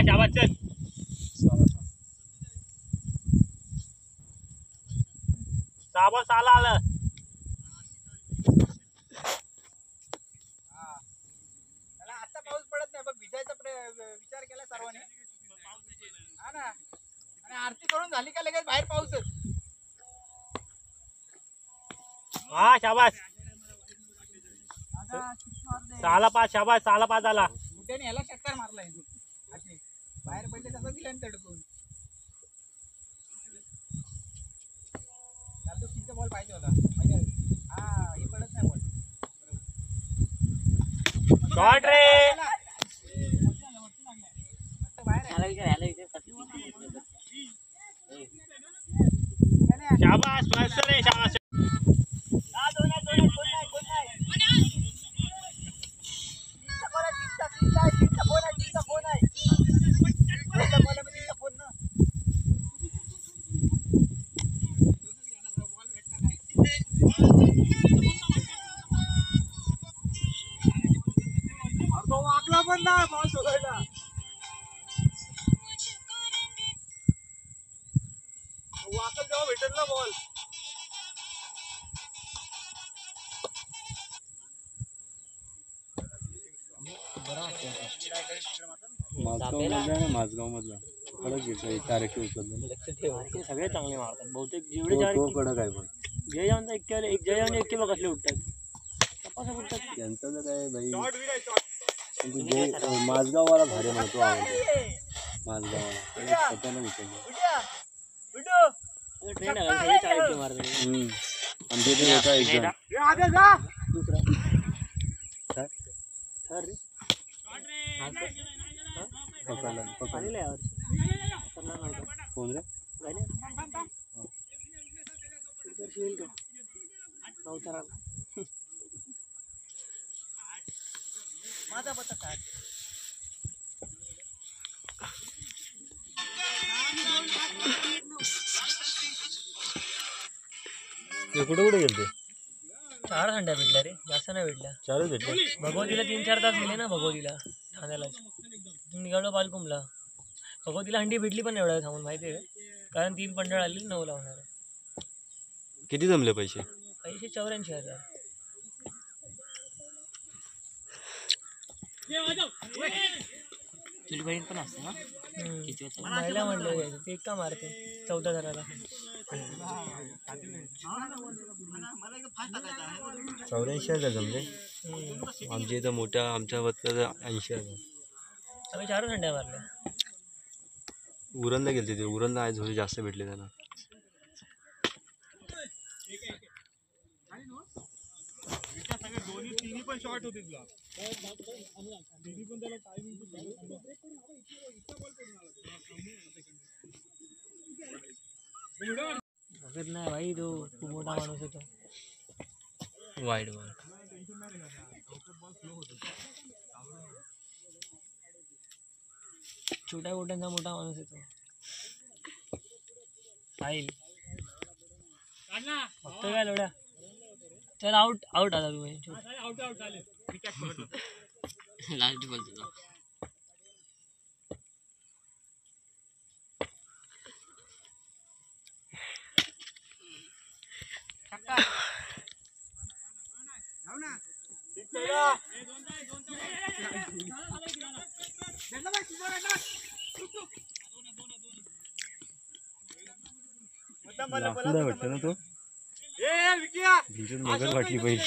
शाबास चल शाबास आला आलं आता पाऊस पडत नाही बघ भिजायचा विचार केला सर्वांनी हा ना आणि आरती करून झाली का लगेच बाहेर पाऊसच हा शाबास साला पाच शाबास साला पाच आला त्याने ह्याला चक्कर मारलाय बाहेर पडले तसं दिलं तडकून तो तिचा बॉल पाहिजे होता हा हे पडत नाही बॉल शॉट रे शाबास मस्त रे शाबास वाकला पण नाही बॉल सोडायला वाकल तेव्हा भेटेल ना बॉल माझगाव मधला कडक घेतोय 400 उचललं सगळे चांगले मारतात बहुतेक जेवढे कडक आहे पण जय जाऊन एक जय जाऊन एक किलो कसले उठतात त्यांचं तर काय भाई माझगाववाला भारी म्हणतो आवडतो माझगाववाला स्वतःला उचललं ट्रेंड आहे सगळे 40 मारतात आमच्या इथे होता एक जण दुसरा थर रे पकडला कोण रे माझा पत्ता काय कुठे कुठे गेलते 4 हंड्या भेटल्या रे जास्त नाही भेटल्या 4च भेटले भगवतीला 3-4 तास गेले ना भगवतीला ठाण्याला निघालो पालकुमला भगवतीला हंडी भेटली पण एवढ्या थांबून माहिती आहे कारण 3 पंढळ आली 9 ला होणार किती जमले पैसे 84,000 तुझी बहीण पण असते ना किती महिला म्हटलं ते का मारते 14,000 84,000 जमले आमच्या इथं मोठ्या आमच्या वरच्या 80,000 आम्ही 4 हंड्या मारल्या उरणला गेलते ते उरणला आहे थोडी जास्त भेटले त्यांना दोन्ही पण शॉर्ट होते तुला दोन्ही पण त्याला टाइमिंग नाही भाई तो खूप मोठा माणूस होता वाईड बॉल छोट्या गोट्यांचा मोठा माणूस येतो साहिल बघतोय काय लोड्या चल आउट आउट आला तू लास्ट बोलतो लाकूड वाटतं ना तो भिजून मगर वाटली पाहिजे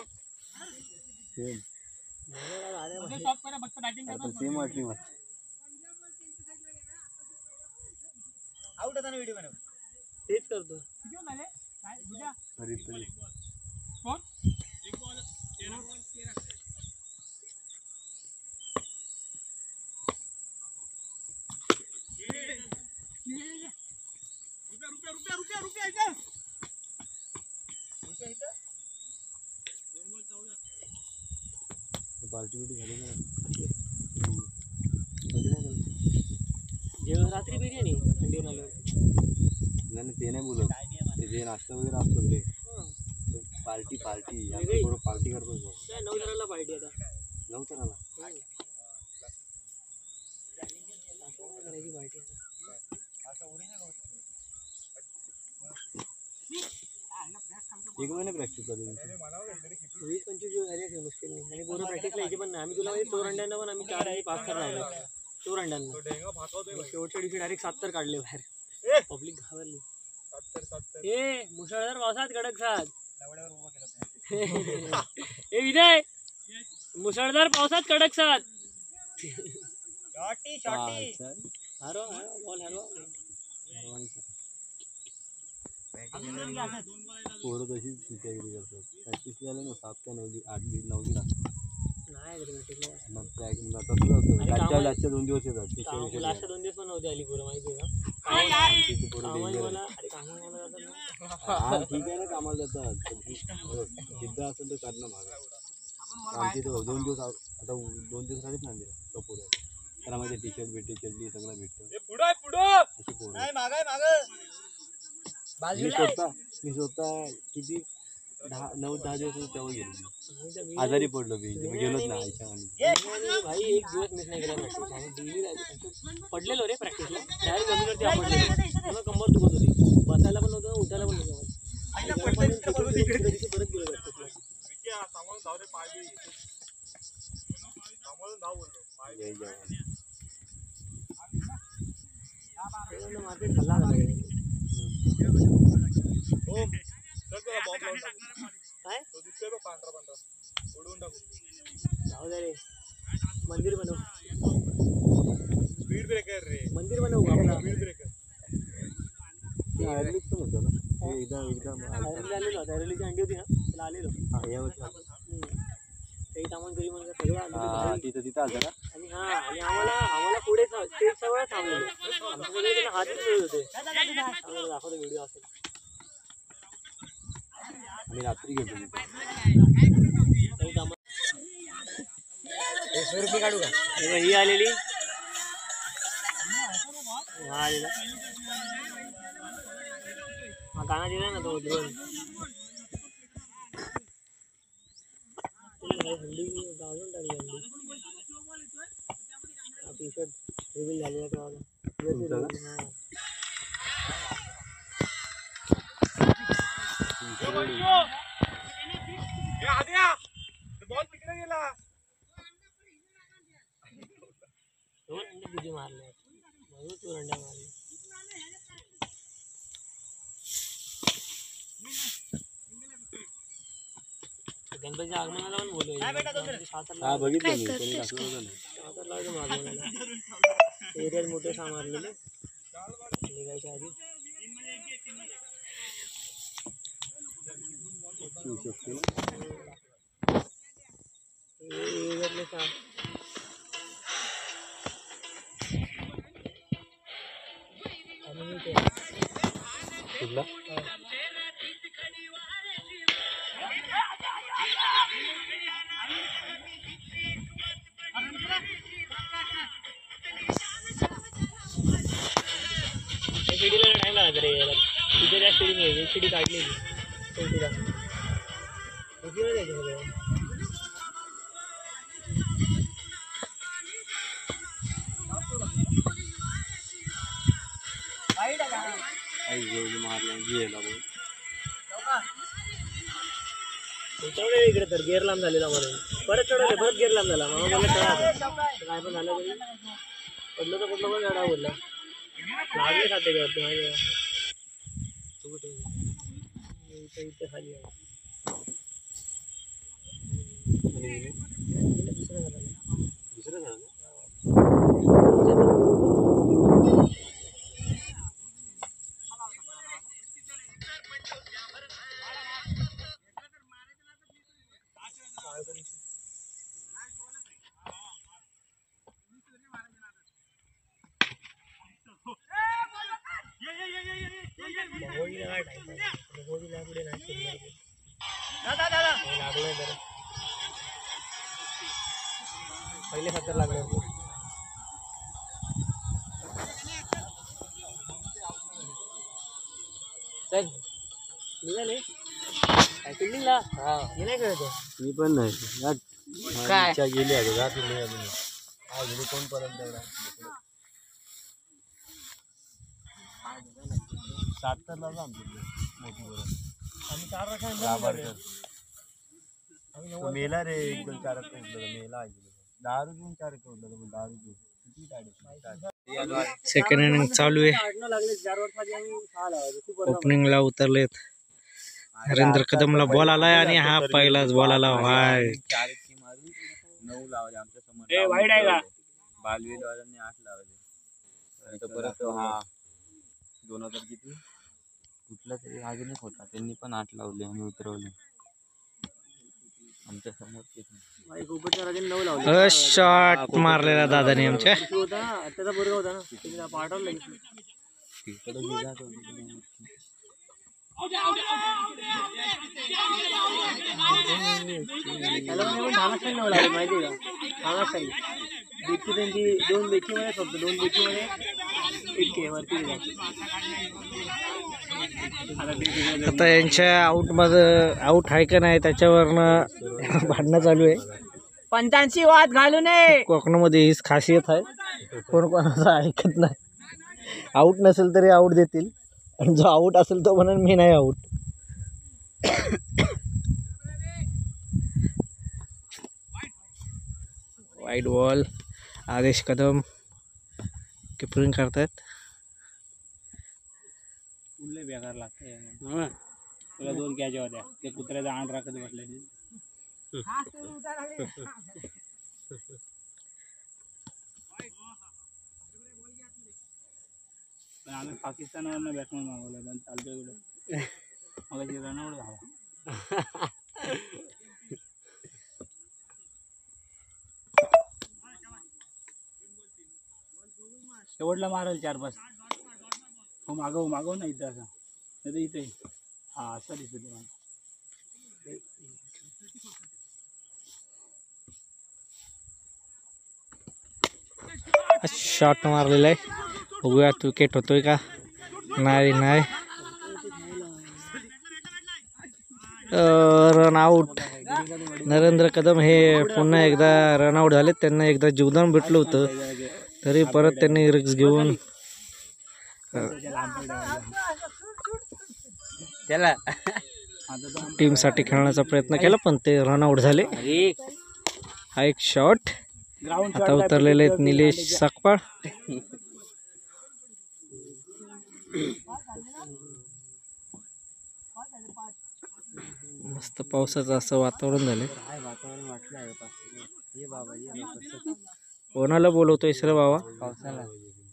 सेम वाटली मग आउट होता ना व्हिडिओ बनव तेच करतो पार्टी बिटी झाली का जेवण रात्री बिर्याणी थंडीवर आल्यावर नाही ते नाही बोलत ते जे नाश्ता वगैरे असतो रे पार्टी पार्टी बरोबर पार्टी करतो 9 जणांना पार्टी आता 9 जणांना करायची पार्टी आता. एक महिना प्रॅक्टिस करतो 20-25 दिवस झाले असेल मुश्किल नाही. आणि पूर्ण प्रॅक्टिसला यायची पण नाही. आम्ही तुला माहिती चोर अंड्यांना पण आम्ही 4 आणि 5 तर लावले चोर अंड्यांना. शेवटच्या दिवशी डायरेक्ट 7 तर काढले बाहेर. पब्लिक घाबरली. ए मुसळधार पावसात कडक साथ. ए विजय मुसळधार पावसात कडक साथ. हरो बॉल हरवा. पोरं तशीच चित्यागिरी करतात. प्रॅक्टिस झालं ना 7 का 9 8 9 नाही प्रॅक्टिसला मग तसंच होतं. लास्टच्या 2 दिवस येतात. लास्ट 2 दिवस पण नव्हते आली पोरं माहिती आहे का. तिथे पोरं danger आहेत. अरे कामाला मला जातात ना. हा ठीक आहे ना कामाला जातात. जिद्द असेल तर करणं मागा. आमची तर 2 दिवस आता 2 दिवस राहतेच ना कपूर त्याला माझे टी शर्ट भेटते चड्डी सगळं भेटतं. अशी पोरं. मी स्वतः किती 9-10 दिवस तेव्हा गेलो. आजारी पडलो मी गेलोच ना आईच्या भाई एक दिवस मिस नाही केला प्रॅक्टिस. आणि डेली पडलेलो रे प्रॅक्टिसला डायरेक्ट जमिनीवरती आपडलेलो. मला कंबर दुखत होती. बसायला पण नव्हतं उठायला पण नव्हतं. परत गेलो प्रॅक्टिसला. मार्केट खाल्ला काय जाऊ दे रे. मंदिर बनव. मंदिर बनवू का आपला. आयुर्वेद पण होतं ना एकदा आलेलो आयुर्वेदची अंडी होती ना त्याला आलेलो. काही सामान घरी म्हणजे सगळं आलेलं. तिथं आलं ना. आणि आणि आम्हाला पुढे स्टेज सगळं थांबलेलो. आमच्या सगळे त्यांना हातच मिळत होते. दाखवतो व्हिडिओ असेल. आणि रात्री घेतो काही कामं 100 रुपये काढू का. ही आलेली हा आलेला हा गाणं दिला ना तो ड्रोन. हंडी गाजून टाकली हंडी. टी शर्ट रिव्हील झालेला तेव्हा. दोन अंडे तुझे मारले म्हणून तू अंडा मारले. गणपतीच्या आगमनाला पण बोलूया. हा बघितलं मी त्यांनी टाकलं होतं ना. एरियात मोठे सामारलेले निघायच्या आधी. शिवशक्ती एरियातले सांग. कुठला शिडीला टाइम लागला रे यायला. तिथे त्या शिडी नाही शिडी काढलेली तिला जायचं सगळं. मारला गेला चढवले इकडे तर गेअर लांब झालेला म्हणून परत चढवले परत गेअर लांब झाला. मामा बोलला चढा काय पण झालं तरी पडलं तर कुठलं पण चढा बोलला. लागले खाते का माहिती का तू कुठे इथे खाली आहे. दुसरं झालं पुढे लागलोय जरा पहिले 70 लागले होते. चल निघाले काय फिल्डिंगला. हा मी नाही खेळतो. मी पण नाही काय गेली आहे का फिल्डिंग गेली कोण पर्यंत एवढा 7 तर लावलं आमच्याकडे मोठी बरोबर आम्ही 4 वर्ष तो मेला रे 1-4 रक्त उठलं मेला आहे दारू घेऊन 4 रक्त उठलं पण दारू घेऊन किती टाळी सेकंड इनिंग चालू आहे. 4 वर्षाची आम्ही 6 लावायचो. खूप वर्ष ओपनिंगला उतरलेत. नरेंद्र कदमला बॉल आलाय आणि हा पहिलाच बॉल आला वाईट. 9 लावले आमच्या समोर ए वाईट आहे का? बालवीरवाल्यांनी 8 लावले तर परत हा 2000 किती कुठला तरी अजून एक होता त्यांनी पण 8 लावले आणि उतरवले आमच्या समोर भाई गोपीच्या राजाने 9 लावले. शॉट मारलेला दादाने आमच्या. होता त्याचा बरोबर होता ना तिला पाठवलं लगेच. तिकडे गेला तो त्याला पण ठाणा स्टाईल 9 लावले माहिती आहे का? ठाणा स्टाईल बेकी त्यांची 2 बेकीमध्ये फक्त 2 बेकीमध्ये 1 के वरती गेला. आता यांच्या आउट आहे का नाही त्याच्यावरनं भांडणं चालू आहे. पंचांची वाद घालू नये. कोकणामध्ये हीच खासियत आहे. कोण कोणाचं ऐकत नाही. आउट नसेल तरी आउट देतील आणि जो आउट असेल तो म्हणून मी नाही आउट. वाईट बॉल. आदेश कदम किपरिंग करतात. फुले बेकार लागते. तुला 2 कॅच होत्या ते कुत्र्याचा आण राखत बसले. पण आम्ही पाकिस्तानवरनं बॅट्समॅन मागवलं पण चालतोय कुठं मग रनआउट झाला. शेवटला मारेल 4-5. हो मागव ना इथं असं नाही तर इथे हा असं दिसत मला. शॉट मारलेला आहे. बघूयात विकेट होतोय का नाही. Run out. नरेंद्र कदम हे पुन्हा एकदा रन आउट झाले. त्यांना एकदा जीवदान भेटलं होतं तरी परत त्यांनी रिक्स घेऊन त्याला टीमसाठी खेळण्याचा प्रयत्न केला पण ते रन आउट झाले. हा एक शॉट. आता उतरलेले आहेत निलेश साकपाळ. मस्त पावसाचं असं वातावरण झालंय. कोणाला बोलवतोय सर बाबा? पावसाला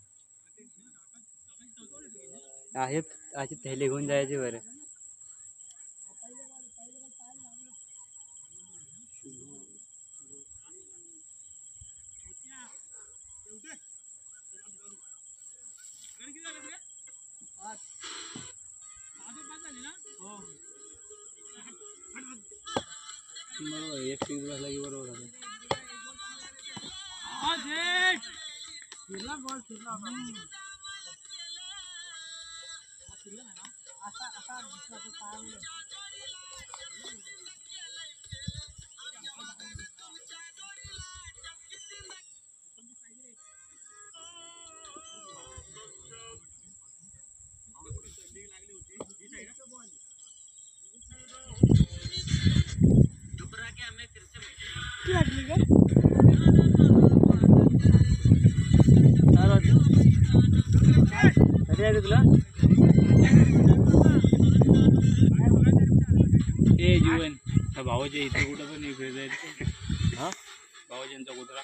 आहेत अशी थैली घेऊन जायची बरं. बरोबर 1 6 बसला की बरोबर होतं. तुला ए जीवन भावाच्या इथे कुठं पण नाही फिरत. हा भावाजींचा कुत्रा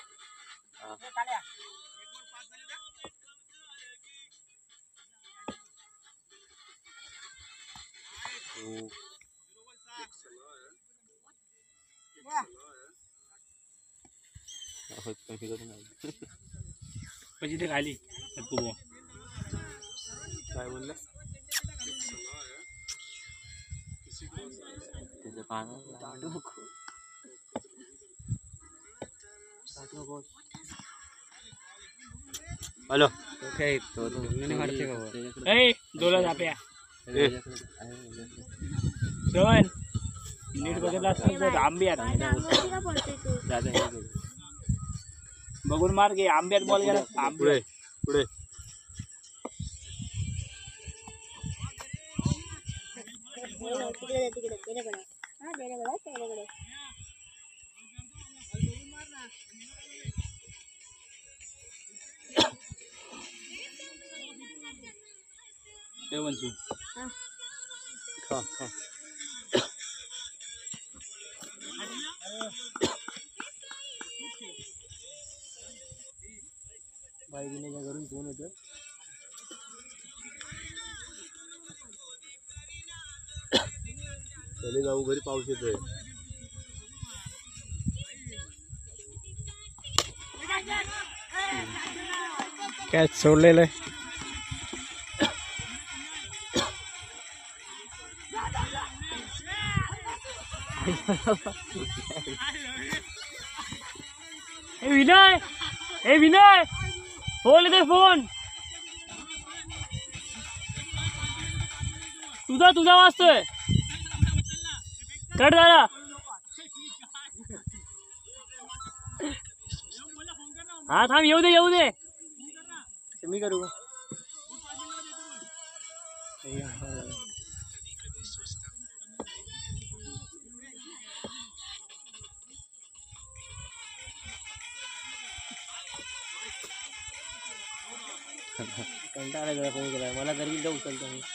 कशी ते खाली तू काय बोलला त्याच्या पाण्यात हॅलो काय तो मारते का ए दोला झाप्या श्रवण नीट बघितला असतं तर आंब्यात बघून मार घे. आंब्यात बॉल गेला. पुढे पुढे खा खा बाई विनयच्या घरून फोन येतो. चले जाऊ घरी, पाऊस येतोय. कॅच सोडलेलं आहे. विनय फोन येते, फोन तुझा वाजतोय. कट झाला. हा थांब, येऊ दे मी करू का? कंटाळा जरा फोन केला मला, तरी एकदा उचलतो मी.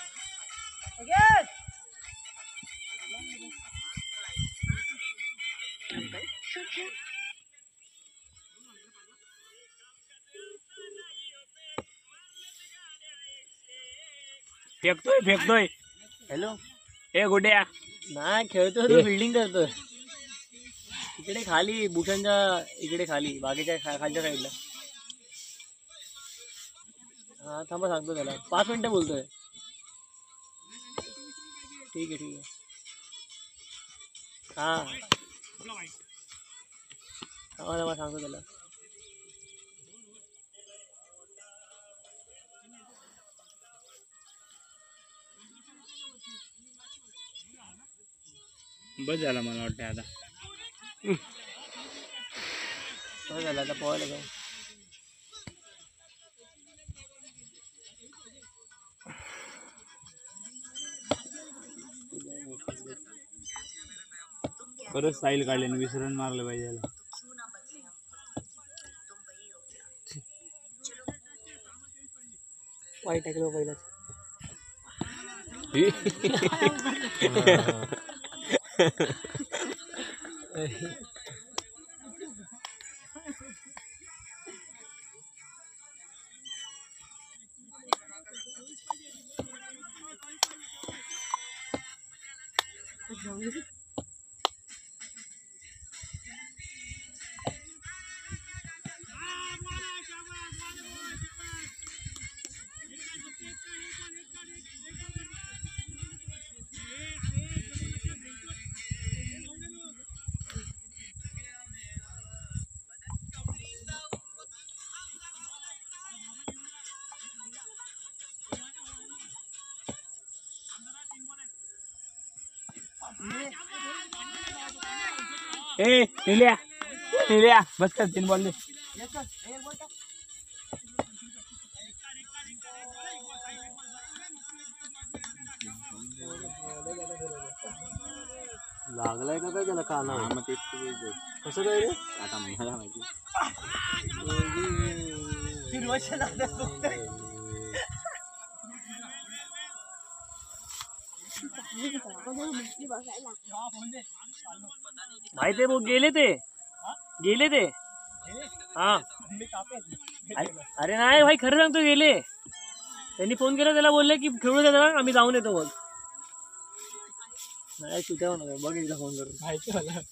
फेकतोय. हॅलो, ए गुड्या. नाही खेळतोय तो, बिल्डिंग करतोय इकडे खाली, भूषणच्या इकडे खाली, बागेच्या खालच्या साईडला. हा थांबा, सांगतो त्याला, 5 मिनिटं बोलतोय. ठीक आहे. हा थांबा सांगतो त्याला. बस झाला मला वाटतं आता. बस झालं, आता पोहायला जाऊ. परत स्टाईल काढले, विसरून मारलं पाहिजे याला. वाईट टाकलं पहिलाच. ए निल्या बस कर, 3 बॉल दे. लागलाय का काय त्याला काना? मग तेच कसं काय रे आता मला माहिती. माहिती आहे, गेले ते. हा अरे नाही भाई, खरं सांगतो, गेले. त्यांनी फोन केला, त्याला बोलले की खेळू द्या, आम्ही जाऊन येतो. मग नाही सुट्या होणार, बघ एकदा फोन करून. माहिती मला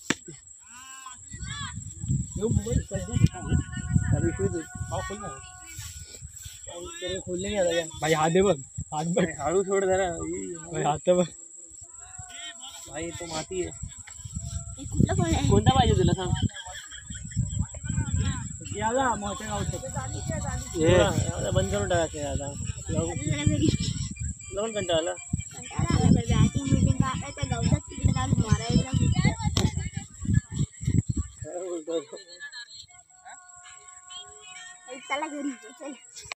खोलले नाही भाई हात दे बघ, हात बघ, हळू सोड जरा. भाई हात बघ. भाई तो माती आहे. कोणता पाहिजे तुला, सांग. बंद करून टाकायचे आता. लावून कंटाळा. चला घरी.